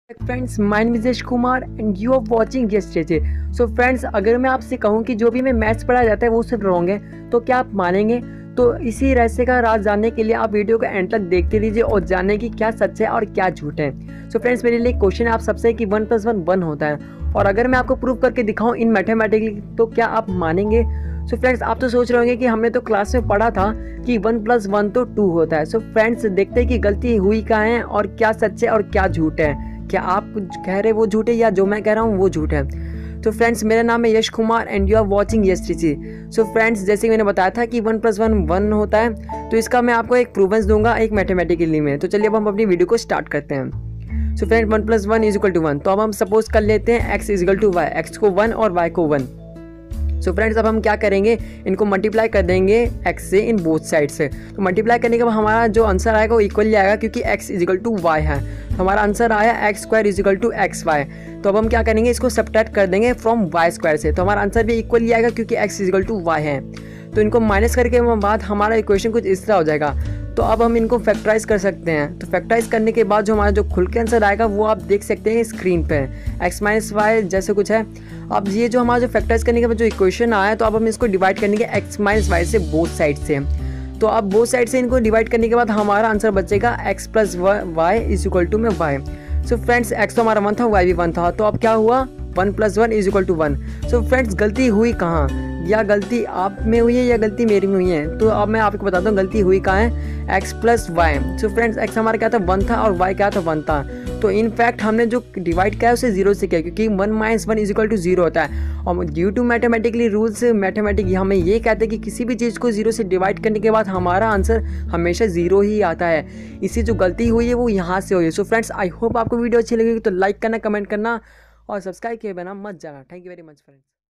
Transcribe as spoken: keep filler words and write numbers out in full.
Friends, my name is Yash Kumar and you are watching Yash teachy. So friends, अगर मैं आपसे कहूं कि जो भी मैं मैथ्स पढ़ाया जाता है वो सिर्फ रॉन्ग है तो क्या आप मानेंगे? तो इसी रहस्य का राज जानने के लिए आप वीडियो को एंड तक देखते रहिए और जानने की क्या सच है और क्या झूठ है। सो फ्रेंड्स, मेरे लिए क्वेश्चन है आप सबसे कि वन प्लस वन वन होता है, और अगर मैं आपको प्रूव करके दिखाऊं इन मैथमेटिकली तो क्या आप मानेंगे? सो so फ्रेंड्स, आप तो सोच रहे होंगे कि हमने तो क्लास में पढ़ा था कि वन प्लस वन तो टू होता है। सो so फ्रेंड्स, देखते हैं कि गलती हुई कहाँ है और क्या सच है और क्या झूठ है। क्या आप कुछ कह रहे वो झूठ है या जो मैं कह रहा हूँ वो झूठ है? तो फ्रेंड्स, मेरा नाम है Yash Kumar and you are watching Yash teachy. So friends, जैसे कि मैंने बताया था कि वन प्लस वन वन होता है, तो इसका मैं आपको एक प्रूवेंस दूंगा एक मैथमेटिकली में। तो चलिए अब हम अपनी वीडियो को स्टार्ट करते हैं। So friend, one plus one is equal to one. तो अब हम सपोज कर लेते हैं x is equal to y, x को वन और वाई को वन। सो so फ्रेंड्स, अब हम क्या करेंगे, इनको मल्टीप्लाई कर देंगे x से इन बोथ साइड से। तो मल्टीप्लाई करने के बाद हमारा जो आंसर आएगा वो इक्वल आएगा, क्योंकि x is equal to y है। तो हमारा आंसर आया x square is equal to x y. तो अब हम क्या करेंगे, इसको सब्ट्रैक्ट कर देंगे फ्रॉम वाई स्क्वायर से। तो हमारा आंसर भी इक्वल ही आएगा, क्योंकि x is equal to y है। तो इनको माइनस करके बाद हमारा इक्वेशन कुछ इस तरह हो जाएगा। तो अब हम इनको फैक्टराइज कर सकते हैं। तो फैक्टराइज करने के बाद जो हमारा जो खुल के आंसर आएगा वो आप देख सकते हैं स्क्रीन पे, एक्स माइनस वाई जैसे कुछ है। अब ये जो हमारा जो फैक्टराइज करने के बाद जो इक्वेशन आया, तो अब हम इसको डिवाइड करने के एक्स माइनस वाई से बोथ साइड से। तो अब बोथ साइड से इनको डिवाइड करने के बाद हमारा आंसर बचेगा x plus y is equal to में वाई। सो फ्रेंड्स, एक्स तो हमारा वन था, वाई भी वन था, तो अब क्या हुआ, one plus one is equal to one. So friends, गलती हुई कहाँ, या गलती आप में हुई है या गलती मेरी में हुई है? तो अब मैं आपको बताता हूँ गलती हुई कहाँ है, x plus y. So friends, x हमारा क्या था, वन था, और वाई क्या था, वन था। तो इनफैक्ट हमने जो डिवाइड किया है उसे जीरो से किया, क्योंकि one minus one is equal to zero होता है। और due to mathematically rules, mathematic हमें ये कहते हैं कि किसी भी चीज़ को जीरो से डिवाइड करने के बाद हमारा आंसर हमेशा जीरो ही आता है। इसी जो गलती हुई है वो यहाँ से हुई है। सो फ्रेंड्स, आई होप आपको वीडियो अच्छी लगेगी, तो लाइक करना, कमेंट करना और सब्सक्राइब किए बिना मत जाना। Thank you very much friends.